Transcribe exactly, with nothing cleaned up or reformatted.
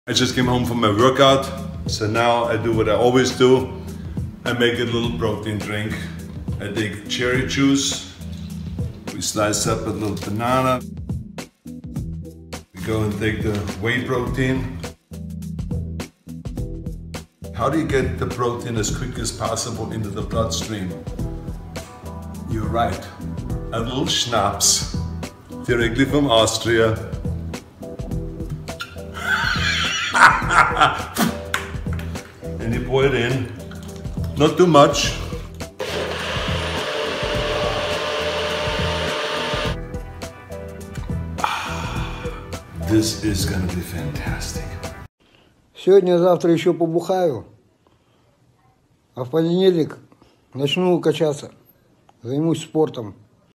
I just came home from my workout, so now I do what I always do. I make a little protein drink. I take cherry juice, we slice up a little banana. We go and take the whey protein. How do you get the protein as quick as possible into the bloodstream? You're right, a little schnapps, directly from Austria. And you pour it in, not too much. This is gonna be fantastic. Сегодня-завтра еще побухаю, а в понедельник начну качаться, займусь спортом.